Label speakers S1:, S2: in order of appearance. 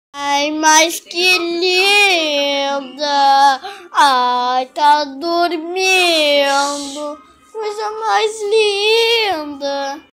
S1: Ai, mas que linda! Ai, tá dormindo. Coisa mais linda.